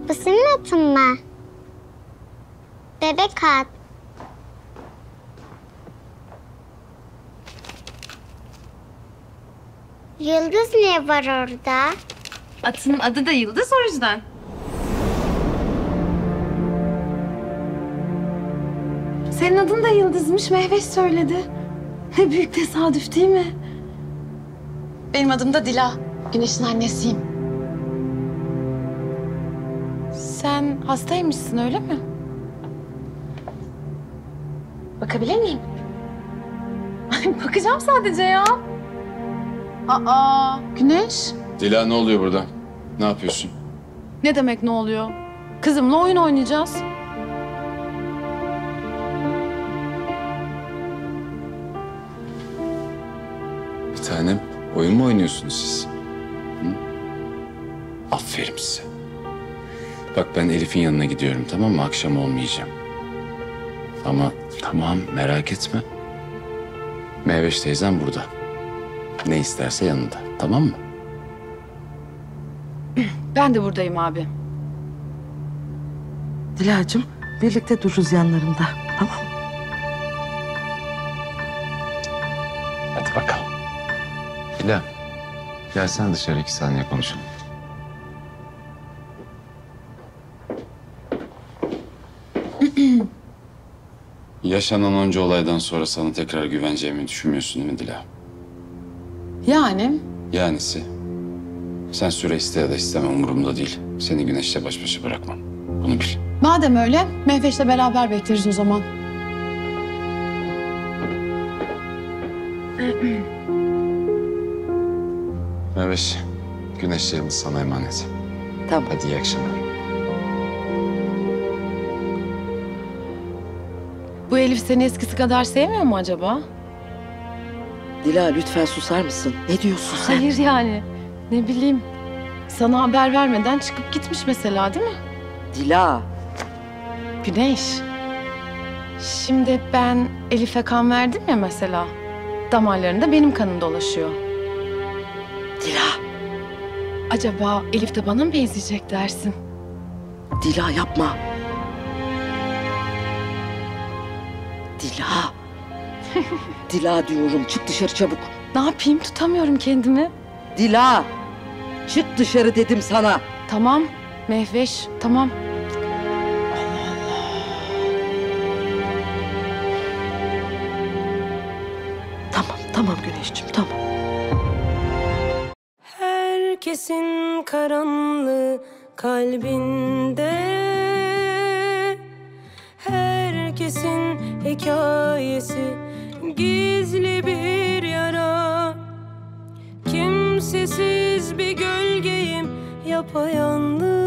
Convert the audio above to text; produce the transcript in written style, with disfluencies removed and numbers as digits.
Bu senin atın mı? Bebek at. Yıldız niye var orada? Atın adı da Yıldız, o yüzden. Senin adın da Yıldız'mış, Mehveş söyledi. Ne büyük tesadüf değil mi? Benim adım da Dila. Güneş'in annesiyim. Sen hastaymışsın, öyle mi? Bakabilir miyim? Bakacağım sadece ya. Aa, Güneş. Dila, ne oluyor burada? Ne yapıyorsun? Ne demek ne oluyor? Kızımla oyun oynayacağız. Bir tanem, oyun mu oynuyorsunuz siz? Hı? Aferin size. Bak, ben Elif'in yanına gidiyorum, tamam mı? Akşam olmayacağım. Ama tamam, merak etme. Mehveş teyzem burada. Ne isterse yanında, tamam mı? Ben de buradayım abi. Dilacığım, birlikte dururuz yanlarında. Tamam mı? Hadi bakalım. Dila, gelsene dışarı 2 saniye konuşalım. Yaşanan onca olaydan sonra sana tekrar güveneceğimi düşünmüyorsun değil mi Dila? Yani Yanisi, sen süre iste ya da isteme umurumda değil. Seni Güneş'le baş başa bırakmam. Bunu bil. madem öyle, Mehveş'le beraber bekleriz o zaman. Mehveş, Güneş'le Yıldız sana emanet. Tamam. Hadi iyi akşamlar. Bu Elif seni eskisi kadar sevmiyor mu acaba? Dila lütfen susar mısın? Ne diyorsun sen? Hayır yani. Ne bileyim. Sana haber vermeden çıkıp gitmiş mesela, değil mi? Dila. Güneş. Şimdi ben Elif'e kan verdim ya mesela. Damarlarında benim kanım dolaşıyor. Dila. Acaba Elif de bana mı benzeyecek dersin? Dila yapma. Dila. Dila diyorum. Çık dışarı çabuk. Ne yapayım, tutamıyorum kendimi. Dila. Çık dışarı dedim sana. Tamam Mehveş, tamam. Tamam, tamam Güneşciğim, tamam. Herkesin karanlığı kalbinde, herkesin hikayesi gizli bir yara. Kimsesiz bir gölgeyim yapayalnız.